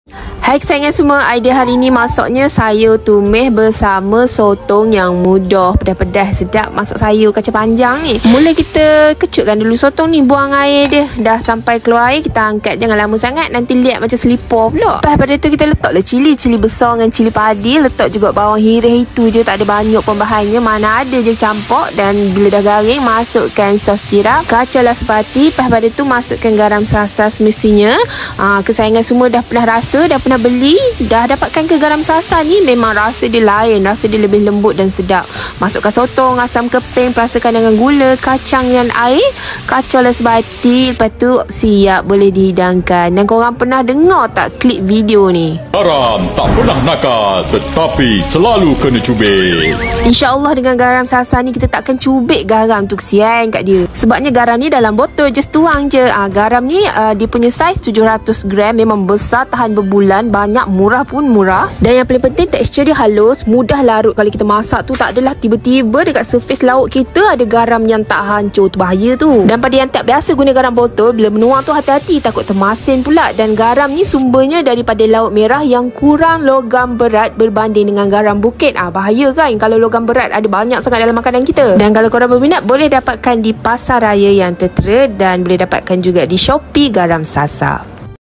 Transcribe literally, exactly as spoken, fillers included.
Hai kesayangan semua, idea hari ini masaknya sayur tumis bersama sotong yang mudah, pedas-pedas, sedap. Masuk sayur kacang panjang ni. Mula kita kecutkan dulu sotong ni, buang air dia. Dah sampai keluar air, kita angkat, jangan lama sangat, nanti liat macam selipar pula. Lepas pada tu kita letaklah cili, cili besar dengan cili padi. Letak juga bawang hirih itu je, tak ada banyak pun bahannya, mana ada je campur. Dan bila dah garing, masukkan sos tiram, kacau lah sepati. Lepas pada tu masukkan garam sasa semestinya. ha, Kesayangan semua dah pernah rasa, dah pernah beli, dah dapatkan ke garam sasa ni, memang rasa dia lain, rasa dia lebih lembut dan sedap. Masukkan sotong, asam keping, perasakan dengan gula, kacang dan air, kacau lah sebati. Lepas tu siap boleh dihidangkan. Dan korang pernah dengar tak klip video ni? Garam tak pernah nakal, tetapi selalu kena cubit. InsyaAllah dengan garam sasa ni kita takkan cubit garam tu, kesian kat dia. Sebabnya garam ni dalam botol, just tuang je. ha, Garam ni uh, dia punya saiz tujuh ratus gram, memang besar, tahan berbulan, banyak, murah pun murah. Dan yang paling penting, tekstur dia halus, mudah larut. Kalau kita masak tu tak adalah tiba-tiba dekat surface lauk kita ada garam yang tak hancur, tu bahaya tu. Dan pada yang tak biasa guna garam botol, bila menuang tu hati-hati, takut termasin pula. Dan garam ni sumbernya daripada laut merah yang kurang logam berat berbanding dengan garam bukit. Ah bahaya kan kalau logam berat ada banyak sangat dalam makanan kita. Dan kalau korang berminat, boleh dapatkan di pasar raya yang tertera dan boleh dapatkan juga di Shopee Garam Sasa.